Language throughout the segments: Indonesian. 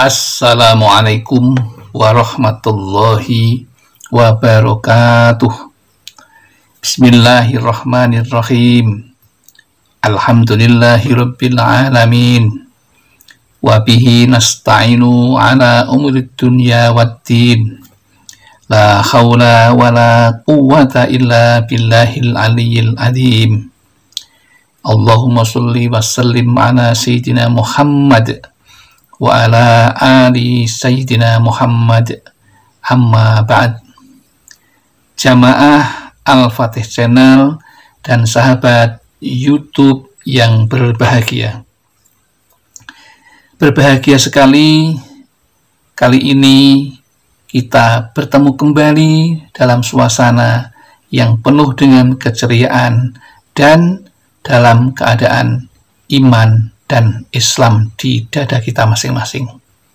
Assalamualaikum warahmatullahi wabarakatuh. Bismillahirrahmanirrahim. Alhamdulillahirabbil alamin. Wa bihi nasta'inu ala umurid dunya waddin. La haula wala quwwata illa billahil aliyyil azim. Allahumma sholli wa sallim ala sayyidina Muhammad wa ala ali sayyidina Muhammad, amma ba'd. Jamaah Al-Fatih Channel dan sahabat YouTube yang berbahagia. Berbahagia sekali kali ini kita bertemu kembali dalam suasana yang penuh dengan keceriaan dan dalam keadaan iman dan Islam di dada kita masing-masing.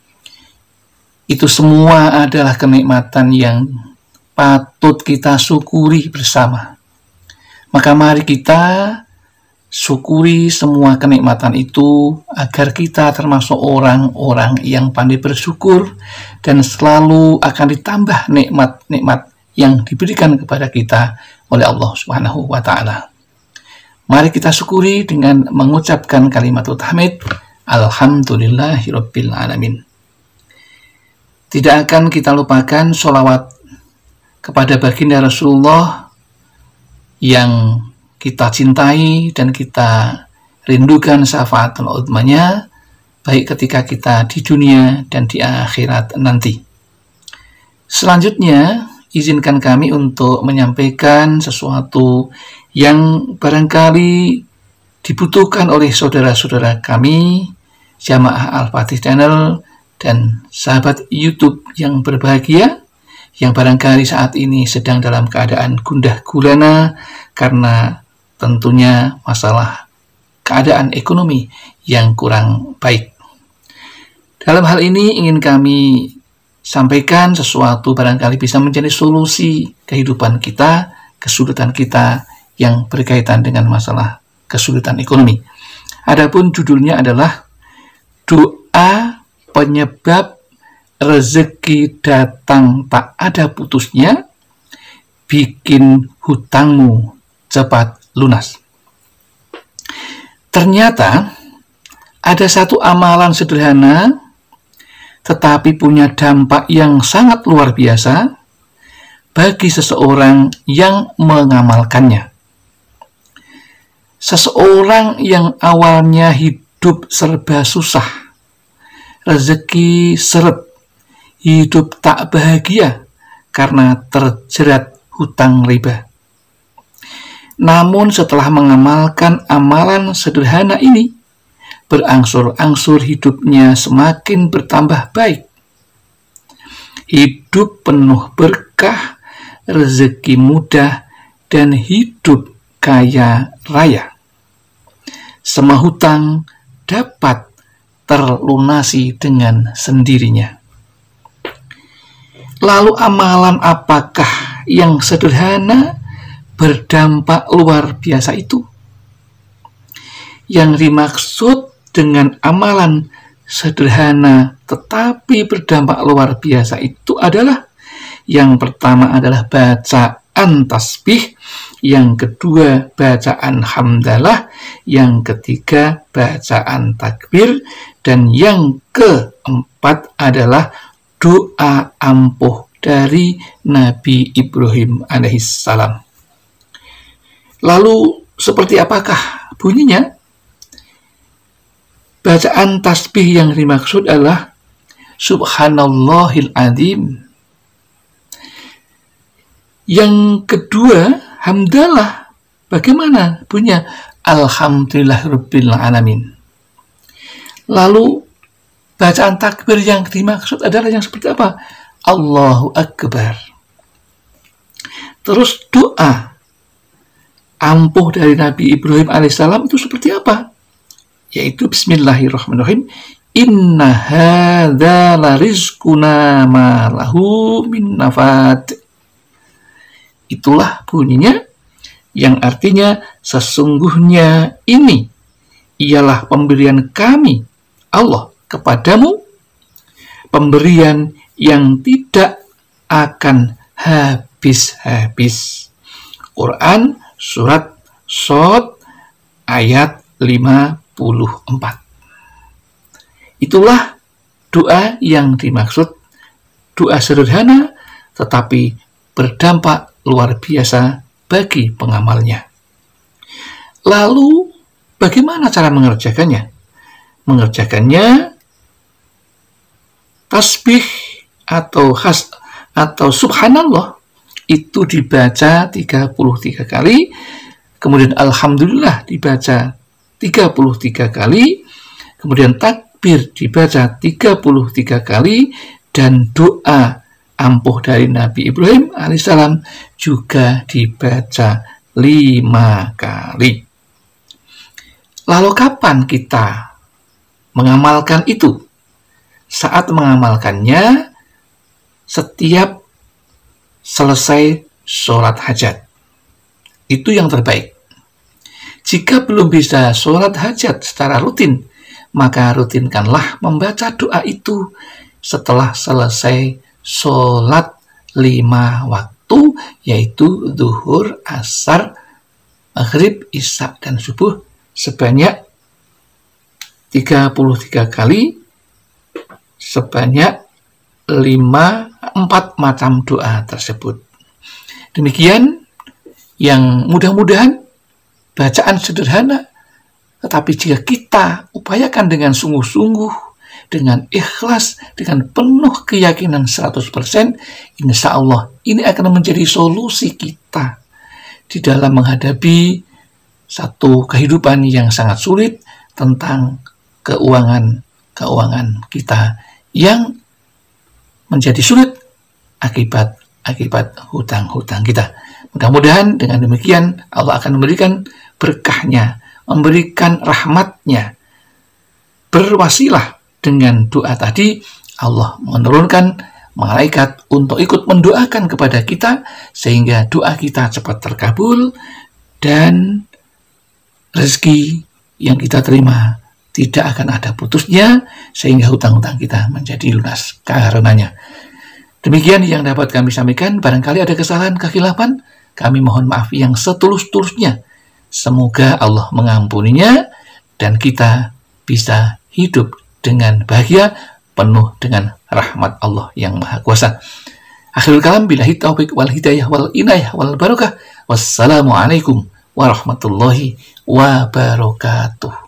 Itu semua adalah kenikmatan yang patut kita syukuri bersama. Maka mari kita syukuri semua kenikmatan itu agar kita termasuk orang-orang yang pandai bersyukur dan selalu akan ditambah nikmat-nikmat yang diberikan kepada kita oleh Allah Subhanahu wa Ta'ala. Mari kita syukuri dengan mengucapkan kalimatul tahmid, Alhamdulillahirabbil alamin. Tidak akan kita lupakan sholawat kepada baginda Rasulullah yang kita cintai dan kita rindukan syafaatul uzmanya, baik ketika kita di dunia dan di akhirat nanti. Selanjutnya, izinkan kami untuk menyampaikan sesuatu yang barangkali dibutuhkan oleh saudara-saudara kami, jamaah Al-Fatih Channel dan sahabat YouTube yang berbahagia, yang barangkali saat ini sedang dalam keadaan gundah gulana karena tentunya masalah keadaan ekonomi yang kurang baik. Dalam hal ini ingin kami sampaikan sesuatu barangkali bisa menjadi solusi kehidupan kita, kesulitan kita yang berkaitan dengan masalah kesulitan ekonomi. Adapun judulnya adalah doa penyebab rezeki datang tak ada putusnya, bikin hutangmu cepat lunas. Ternyata ada satu amalan sederhana tetapi punya dampak yang sangat luar biasa bagi seseorang yang mengamalkannya. Seseorang yang awalnya hidup serba susah, rezeki seret, hidup tak bahagia karena terjerat hutang riba. Namun setelah mengamalkan amalan sederhana ini, berangsur-angsur hidupnya semakin bertambah baik. Hidup penuh berkah, rezeki mudah, dan hidup kaya raya. Semua hutang dapat terlunasi dengan sendirinya. Lalu amalan apakah yang sederhana berdampak luar biasa itu? Yang dimaksud dengan amalan sederhana tetapi berdampak luar biasa itu adalah, yang pertama adalah bacaan tasbih, yang kedua bacaan hamdalah, yang ketiga bacaan takbir, dan yang keempat adalah doa ampuh dari Nabi Ibrahim alaihissalam. Lalu seperti apakah bunyinya? Bacaan tasbih yang dimaksud adalah Subhanallahil Azim. Yang kedua, hamdalah. Bagaimana bunyinya? Alhamdulillahirabbil alamin. Lalu bacaan takbir yang dimaksud adalah yang seperti apa? Allahu Akbar. Terus doa ampuh dari Nabi Ibrahim alaihissalam itu seperti apa? Yaitu Bismillahirrahmanirrahim. Inna hadza larizquna ma lahu min nafad. Itulah bunyinya, yang artinya sesungguhnya ini ialah pemberian kami Allah kepadamu pemberian yang tidak akan habis-habis. Quran surat Shad ayat 54. Itulah doa yang dimaksud, doa sederhana tetapi berdampak luar biasa bagi pengamalnya. Lalu bagaimana cara mengerjakannya? Mengerjakannya tasbih atau subhanallah itu dibaca 33 kali, kemudian alhamdulillah dibaca 33 kali, kemudian takbir dibaca 33 kali, dan doa ampuh dari Nabi Ibrahim alaihissalam juga dibaca 5 kali. Lalu kapan kita mengamalkan itu? Saat mengamalkannya setiap selesai sholat hajat. Itu yang terbaik. Jika belum bisa sholat hajat secara rutin, maka rutinkanlah membaca doa itu setelah selesai sholat 5 waktu, yaitu zuhur, asar, maghrib, isya, dan subuh sebanyak 33 kali, sebanyak 4 macam doa tersebut. Demikian yang mudah-mudahan bacaan sederhana, tetapi jika kita upayakan dengan sungguh-sungguh, dengan ikhlas, dengan penuh keyakinan 100%, insya Allah ini akan menjadi solusi kita di dalam menghadapi satu kehidupan yang sangat sulit tentang keuangan kita yang menjadi sulit akibat hutang-hutang kita. Mudah-mudahan dengan demikian Allah akan memberikan berkahnya, memberikan rahmatnya. Berwasilah dengan doa tadi, Allah menurunkan malaikat untuk ikut mendoakan kepada kita sehingga doa kita cepat terkabul dan rezeki yang kita terima tidak akan ada putusnya sehingga hutang-hutang kita menjadi lunas karenanya. Demikian yang dapat kami sampaikan. Barangkali ada kesalahan, kekhilafan, kami mohon maaf yang setulus-tulusnya. Semoga Allah mengampuninya dan kita bisa hidup dengan bahagia penuh dengan rahmat Allah yang Maha Kuasa. Akhirul kalam, billahi taufiq wal hidayah wal inayah wal barakah. Wassalamualaikum warahmatullahi wabarakatuh.